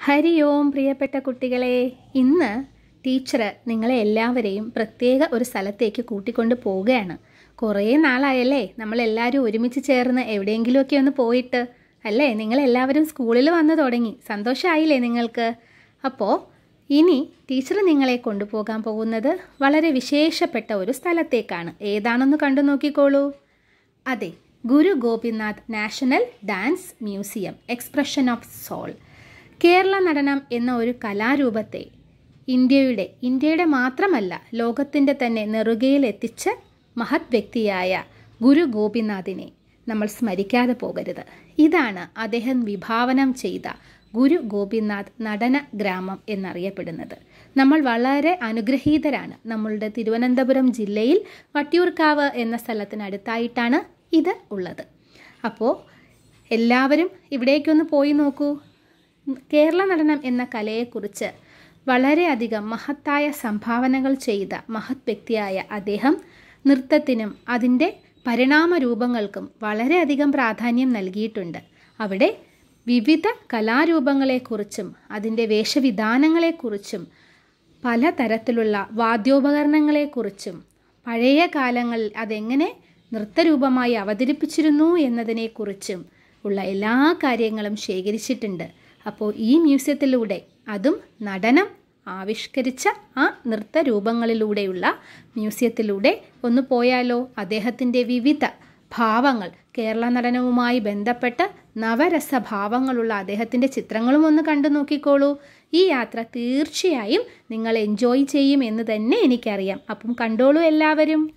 ഹരി ഓം പ്രിയപ്പെട്ട കുട്ടികളെ, ഇന്ന് ടീച്ചർ നിങ്ങളെ എല്ലാവരെയും പ്രത്യേക ഒരു സ്ഥലത്തേക്ക് കൂട്ടിക്കൊണ്ട് പോവുകയാണ്. കുറേ നാളായല്ലേ നമ്മളെല്ലാവരും ഒരുമിച്ച് ചേർന്ന് എവിടെയെങ്കിലുമൊക്കെ ഒന്ന് പോയിട്ട് അല്ലേ? നിങ്ങളെല്ലാവരും സ്കൂളിൽ വന്നു തുടങ്ങി, സന്തോഷമായില്ലേ നിങ്ങൾക്ക്? അപ്പോൾ ഇനി ടീച്ചർ നിങ്ങളെ കൊണ്ടുപോകാൻ പോകുന്നത് വളരെ വിശേഷപ്പെട്ട ഒരു സ്ഥലത്തേക്കാണ്. ഏതാണെന്ന് കണ്ടു നോക്കിക്കോളൂ. അതെ, Guru Gopinath national dance museum, expression of soul. Kerala Natanam എന്ന ഒരു കലാരൂപത്തെ ഇന്ത്യയുടെ മാത്രമല്ല ലോകത്തിൻ്റെ തന്നെ നെറുകയിൽ എത്തിച്ച മഹത് വ്യക്തിയായ ഗുരു ഗോപിനാഥിനെ നമ്മൾ സ്മരിക്കാതെ പോകരുത്. ഇതാണ് അദ്ദേഹം വിഭാവനം ചെയ്ത ഗുരു ഗോപിനാഥ് നടന ഗ്രാമം എന്നറിയപ്പെടുന്നത്. നമ്മൾ വളരെ അനുഗ്രഹീതരാണ്. നമ്മളുടെ തിരുവനന്തപുരം ജില്ലയിൽ വട്ടിയൂർക്കാവ് എന്ന സ്ഥലത്തിനടുത്തായിട്ടാണ് ഇത് ഉള്ളത്. അപ്പോൾ എല്ലാവരും ഇവിടേക്കൊന്ന് പോയി നോക്കൂ. കേരള നടനം എന്ന കലയെക്കുറിച്ച് വളരെയധികം മഹത്തായ സംഭാവനകൾ ചെയ്ത മഹത് വ്യക്തിയായ അദ്ദേഹം നൃത്തത്തിനും അതിൻ്റെ പരിണാമ രൂപങ്ങൾക്കും വളരെയധികം പ്രാധാന്യം നൽകിയിട്ടുണ്ട്. അവിടെ വിവിധ കലാരൂപങ്ങളെക്കുറിച്ചും അതിൻ്റെ വേഷവിധാനങ്ങളെക്കുറിച്ചും പലതരത്തിലുള്ള വാദ്യോപകരണങ്ങളെക്കുറിച്ചും പഴയ കാലങ്ങളിൽ അതെങ്ങനെ നൃത്തരൂപമായി അവതരിപ്പിച്ചിരുന്നു എന്നതിനെക്കുറിച്ചും ഉള്ള എല്ലാ കാര്യങ്ങളും ശേഖരിച്ചിട്ടുണ്ട്. അപ്പോൾ ഈ മ്യൂസിയത്തിലൂടെ, അതും നടനം ആവിഷ്കരിച്ച ആ നൃത്തരൂപങ്ങളിലൂടെയുള്ള മ്യൂസിയത്തിലൂടെ ഒന്ന് പോയാലോ? അദ്ദേഹത്തിൻ്റെ വിവിധ ഭാവങ്ങൾ, കേരള നടനവുമായി ബന്ധപ്പെട്ട് നവരസഭാവങ്ങളുള്ള അദ്ദേഹത്തിൻ്റെ ചിത്രങ്ങളും ഒന്ന് കണ്ടു നോക്കിക്കോളൂ. ഈ യാത്ര തീർച്ചയായും നിങ്ങൾ എൻജോയ് ചെയ്യും എന്ന് തന്നെ എനിക്കറിയാം. അപ്പം കണ്ടോളൂ എല്ലാവരും.